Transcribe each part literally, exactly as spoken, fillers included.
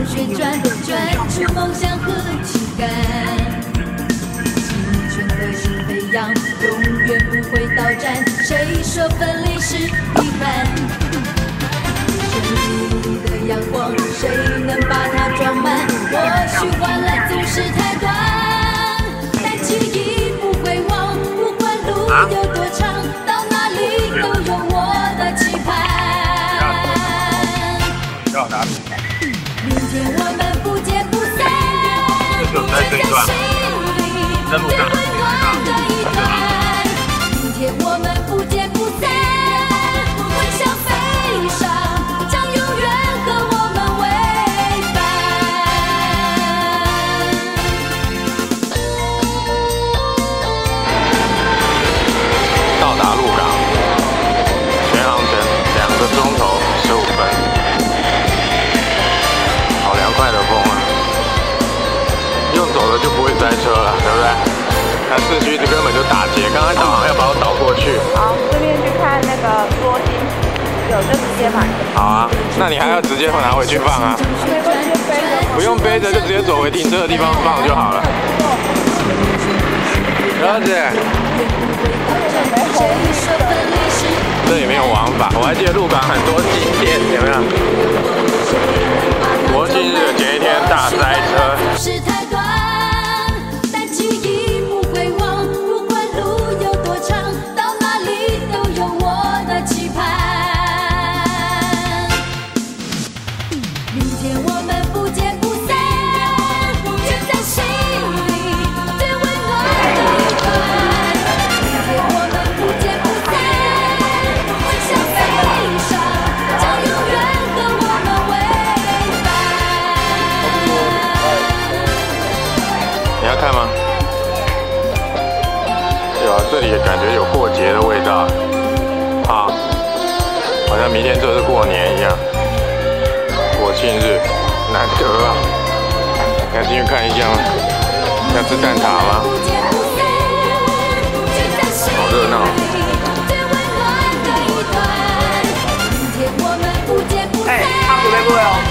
旋转，转出梦想和情感。青春的心飞扬，永远不会倒站。谁说分离是遗憾？胜利的阳光，谁能把它装满？或许欢乐总是太短，但记忆不会忘，不管路有多长，到哪里都有我的期盼。明天我们不见不散，不见在心里最温暖的一段。明天我们不见不散，欢笑飞翔，将永远和我们为伴。 到达鹿港，全航程两个钟头十五分，好凉快的风啊！用走的就不会塞车了，对不对？它市区根本就打结，刚才导航要把我导过去。 好，这边去看那个多金，有就直接买。 好啊，那你还要直接拿回去放啊？ 没关系，背着。 不用背着，就直接走回停车的地方放就好了。了解。这里没有王法，我还记得鹿港很多景点，有没有？国庆日前一天大塞车。看吗？有啊，这里也感觉有过节的味道啊，好像明天就是过年一样。国庆日，难得啊！要进去看一下吗？要吃蛋挞吗？好热闹！ 哎，他准备过来哦。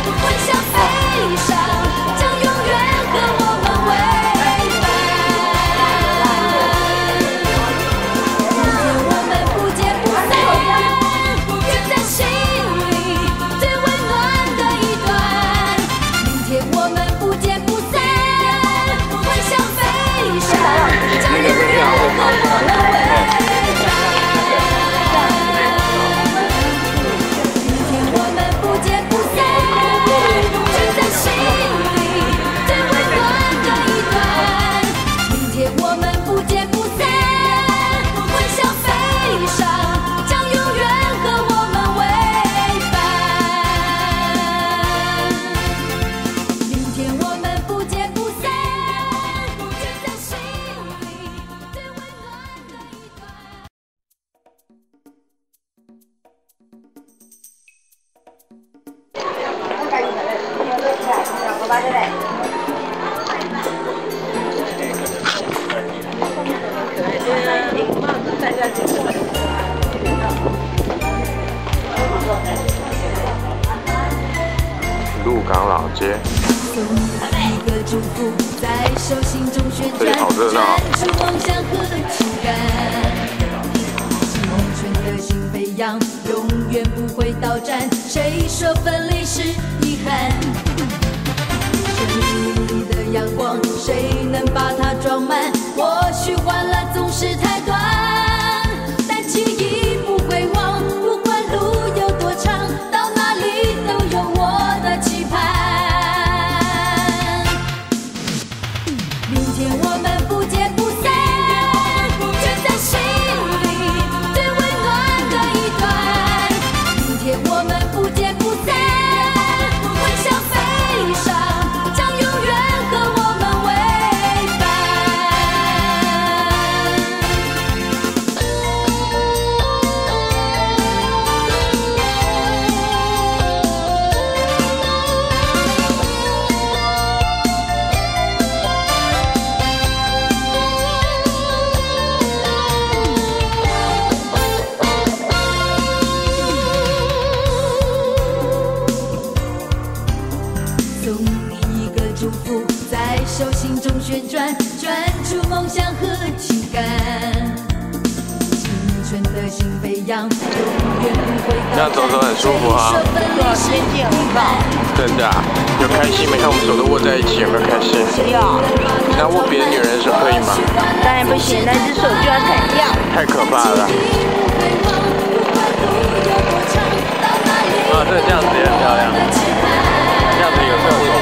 鹿港老街，这里好热闹。 永远不会倒站，谁说分离是遗憾？胜利的阳光，谁能把它装满？或许欢乐总是太短，但记忆不会忘，不管路有多长，到哪里都有我的期盼。明天我们不见不散，就在心里最温暖的一段。明天我们不见不散，欢笑飞翔，将永远和我们为伴。 转，专注梦想和情感。青春的心飞扬，永远不会这样走走很舒服啊。 对啊，天气很好。 真的、啊？有开心没？看我们手都握在一起，有没有开心？ 有。 那握别的女人的手可以吗？ 当然不行，那只手就要砍掉。 太可怕了。啊，对，这样子也很漂亮。这样子有特色。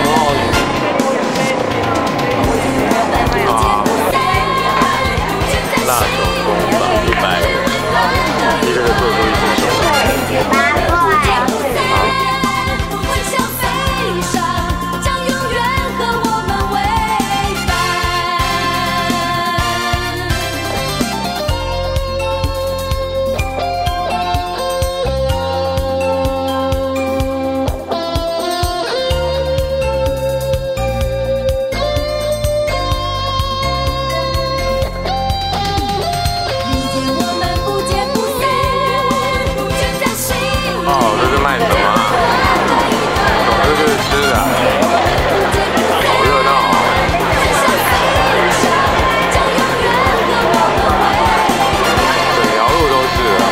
啊，辣手工坊一百个，一个就做出一只手。卖什么啊？总之就是吃啊，好热闹啊！整条路都是啊。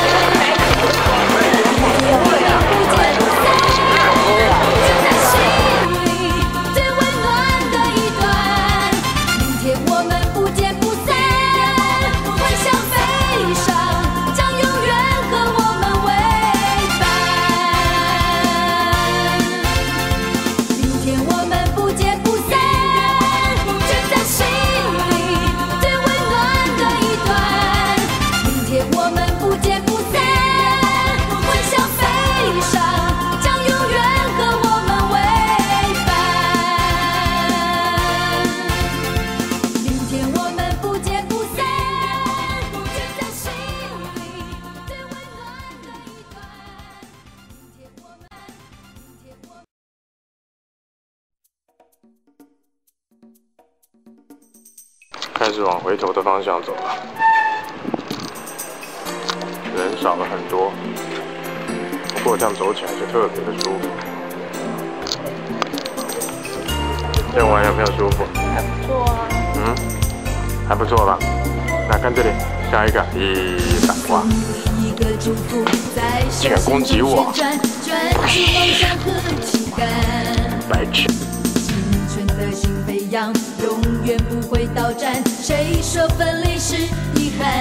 开始往回头的方向走了，人少了很多，不过这样走起来就特别的舒服。这样玩有没有舒服？ 还不错啊。 嗯，还不错吧？那看这里，下一个，咦，闪花，竟然攻击我！白痴。 永远不会倒站，谁说分离是遗憾？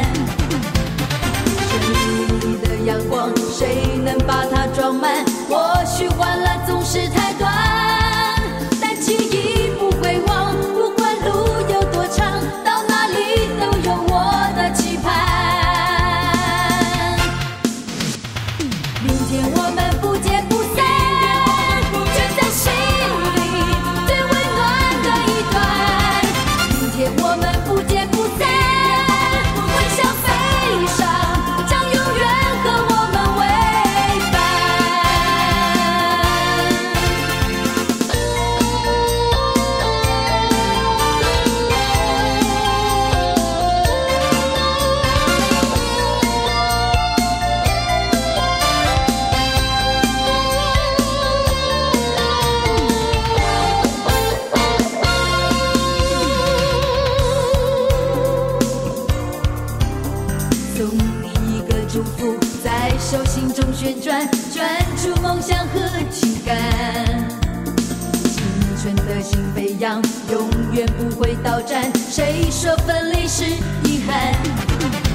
胜利的阳光，谁能把它装满？或许欢乐总是太短，但记忆不会忘，不管路有多长，到哪里都有我的期盼。明天我们不见不散，就在心里最温暖的一段。明天我们不见不散，微笑飞翔，将永远和我们为伴。送你一个祝福，在手心中旋转，专注梦想和情感。青春的心飞扬，永远不会倒站。谁说分离是遗憾？